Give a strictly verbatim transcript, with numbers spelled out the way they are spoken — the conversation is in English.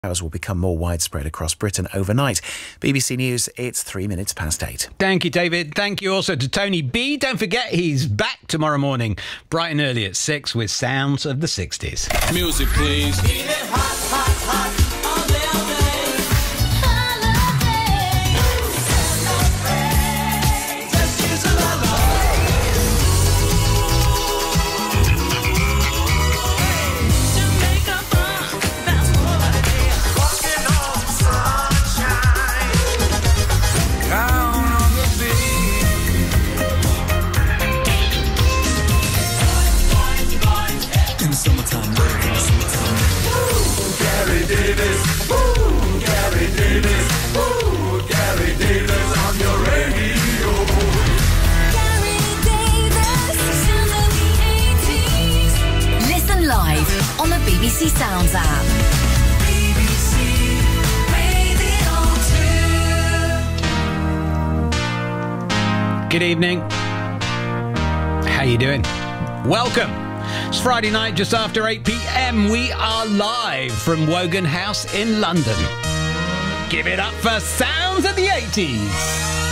Showers will become more widespread across Britain overnight. B B C News, it's three minutes past eight. Thank you, David. Thank you also to Tony B. Don't forget, he's back tomorrow morning, bright and early at six with Sounds of the sixties. Music, please. On the B B C Sounds app. B B C Radio two. Good evening. How you doing? Welcome. It's Friday night, just after eight p.m. We are live from Wogan House in London. Give it up for Sounds of the eighties.